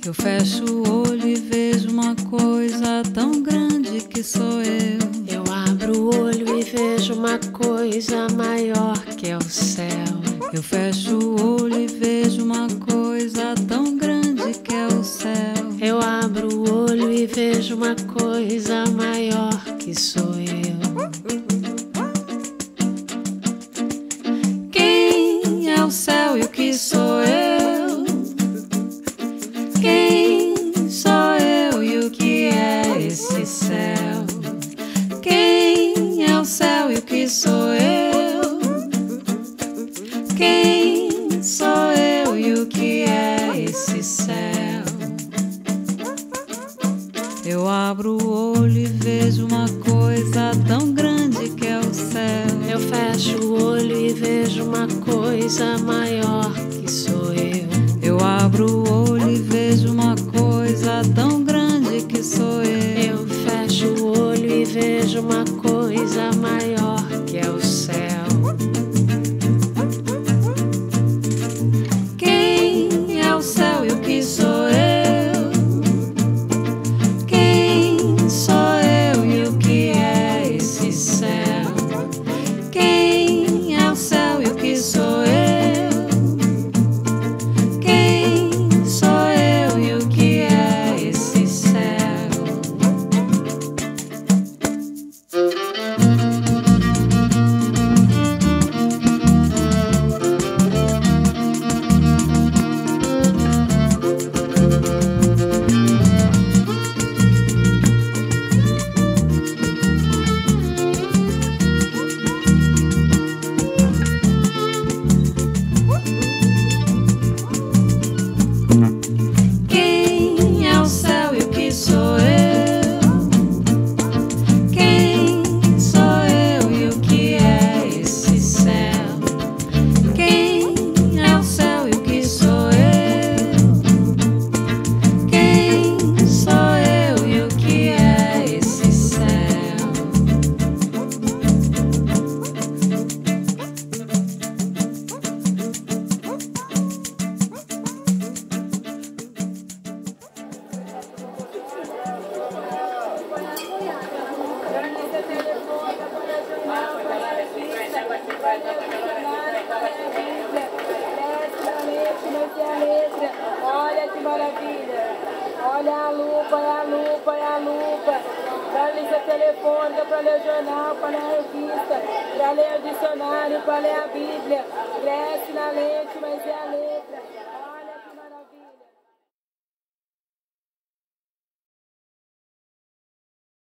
Eu fecho o olho e vejo uma coisa tão grande que sou eu. Eu abro o olho e vejo uma coisa maior que é o céu. Eu fecho o olho e vejo uma coisa tão grande que é o céu. Eu abro o olho e vejo uma coisa maior que sou eu. Quem é o céu e o que sou eu? Quem sou eu e o que é esse céu? Quem é o céu e o que sou eu? Quem sou eu e o que é esse céu? Eu abro o olho e vejo uma coisa tão grande que é o céu. Eu fecho o olho e vejo uma coisa maior que sou eu. Eu abro o olho e vejo uma coisa tão grande que sou eu. Eu fecho o olho e vejo uma coisa maior que é o céu. Quem é o céu e o que sou eu? Quem sou eu e o que é esse céu? Quem é o céu e o que sou eu? Quem sou eu e o que é esse céu? Quem é o céu e o que sou eu? Quem sou eu e o que é esse céu? Quem é o céu e o que sou eu? Quem sou eu e o que é esse céu? Olha que maravilha! Olha a lupa, é a lupa, é a lupa. Para ler seu telefone, para ler o jornal, para ler a revista, para ler o dicionário, para ler a Bíblia. Cresce na lente, mas é a letra.